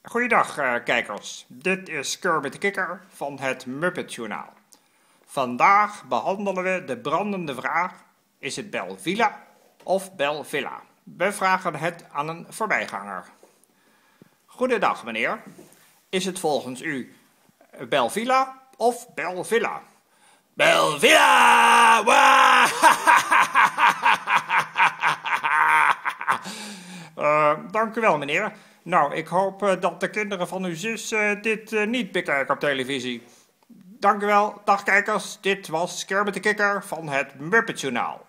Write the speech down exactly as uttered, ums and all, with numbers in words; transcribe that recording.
Goeiedag, uh, kijkers. Dit is Kermit de Kikker van het Muppet Journaal. Vandaag behandelen we de brandende vraag: is het Belvilla of Belvilla? We vragen het aan een voorbijganger. Goedendag, meneer. Is het volgens u Belvilla of Belvilla? Belvilla! uh, dank u wel, meneer. Nou, ik hoop uh, dat de kinderen van uw zus uh, dit uh, niet bekijken op televisie. Dank u wel. Dag kijkers, dit was Kermit de Kikker van het Muppet Journaal.